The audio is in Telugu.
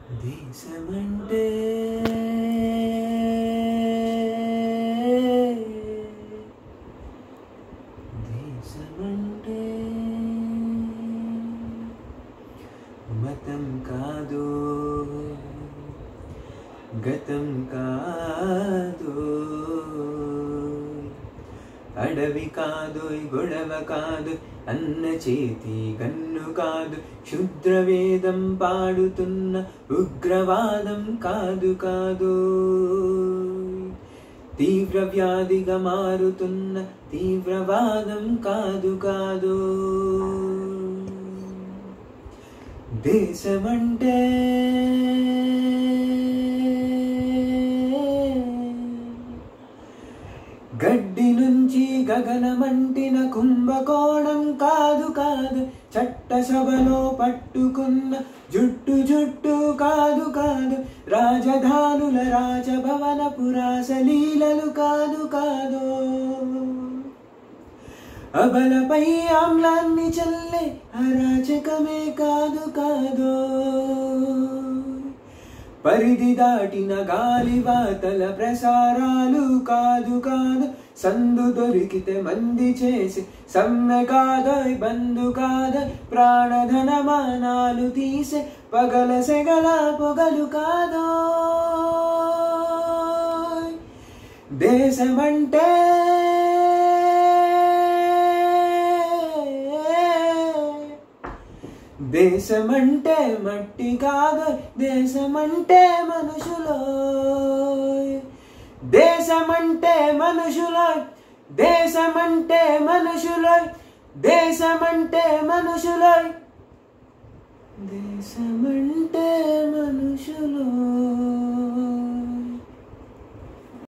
దేశమంటే దేశమంటే మతం కాదు గతం కాదు అడవి కాదు గొడవ కాదు అన్న చేతి గన్ను కాదు క్షుద్ర వేదం పాడుతున్న ఉగ్రవాదం కాదు కాదు తీవ్ర వ్యాధిగా మారుతున్న తీవ్రవాదం కాదు కాదు దేశమంటే గడ్డి నుంచి గగనమంటిన కుంభకోణం కాదు కాదు చట్టసభలో పట్టుకున్న జుట్టు జుట్టు కాదు కాదు రాజధానుల రాజభవన పురాసలీలలు కాదు కాదు అబలపై ఆమ్లాన్ని చల్లే అరాచకమే కాదు కాదు పరిధి దాటిన గాలివాతల ప్రసారాలు కాదు కాదు సందు దొరికితే మంది చేసి సమ్మె కాదోయ్ బంధు కాదోయ్ ప్రాణధనమానాలు తీసే పగల సెగల పొగలు కాదో దేశమంటే దేశమంటే మట్టి కాదు దేశమంటే మనుషులో దేశమంటే మనుషులో దేశమంటే మనుషులో దేశమంటే మనుషులో దేశమంటే మనుషులో